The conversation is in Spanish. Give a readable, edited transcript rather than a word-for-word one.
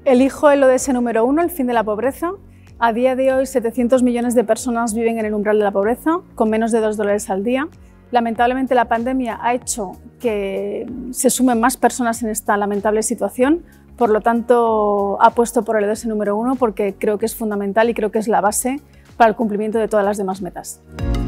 Elijo el ODS número 1, el fin de la pobreza. A día de hoy, 700 millones de personas viven en el umbral de la pobreza, con menos de $2 al día. Lamentablemente, la pandemia ha hecho que se sumen más personas en esta lamentable situación. Por lo tanto, apuesto por el ODS número 1 porque creo que es fundamental y creo que es la base para el cumplimiento de todas las demás metas.